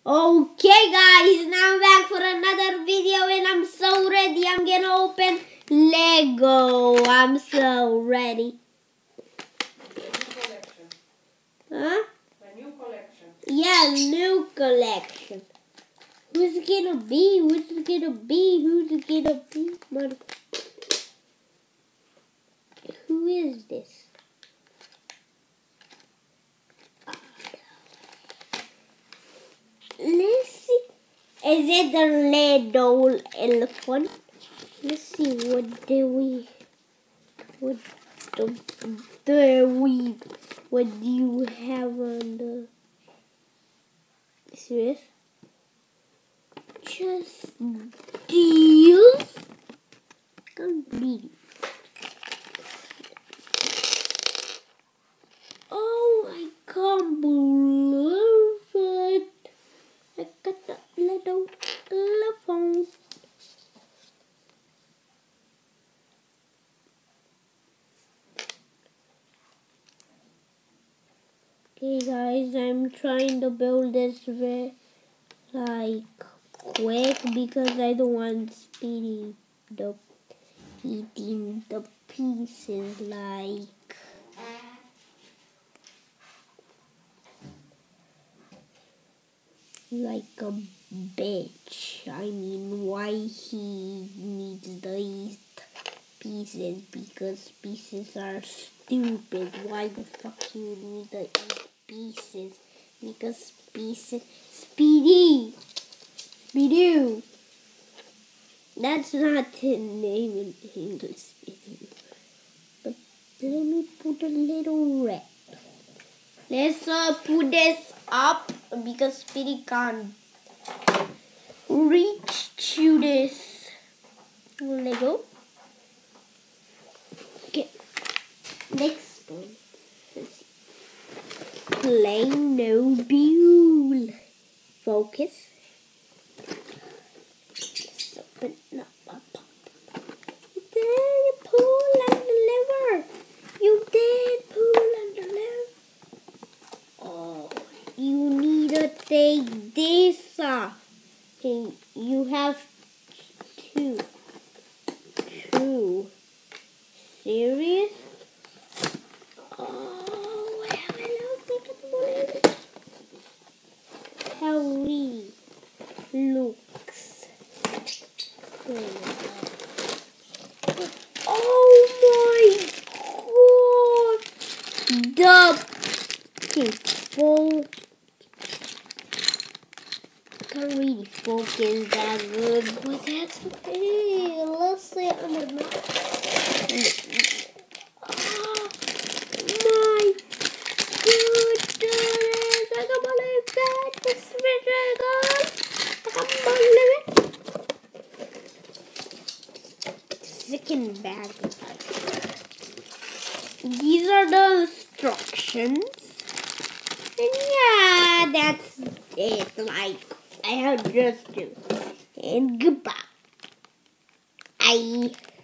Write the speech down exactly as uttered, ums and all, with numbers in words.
Okay guys, now I'm back for another video and I'm so ready. I'm gonna open Lego. I'm so ready. New collection. Huh? A new collection. Yeah, new collection. Who's it gonna be? Who's it gonna be? Who's it gonna be? Mother- Who is this? Let's see. Is it the little elephant? Let's see. What do we? What do, do we? What do you have on the? Serious? Just deals. Can't believe. Oh, I can't believe it. I got that little telephone. Okay guys, I'm trying to build this very like quick because I don't want Speedy the eating the pieces like like a bitch. I mean, why he needs to eat pieces? Because pieces are stupid. Why the fuck you need to eat pieces? Because pieces, Speedy, Speedy. That's not his name in English, Speedy. But let me put a little red. Let's uh, put this up because Speedy can't reach to this Lego. Okay, next one. Let's see. Playmobil. Focus. Let's open up. Then you pull on the lever. You did pull on the lever. Oh, you need to take this off. Okay, you have two. Two. Serious? Oh, hello, how he looks. Oh my god! The full. Can't really focus that good, but that's okay. Let's say on the map. Oh my goodness! I can't believe that. This is really good. I can't believe it. Second bag. These are the instructions. And yeah, that's it. Like, I have just to. And goodbye. Bye.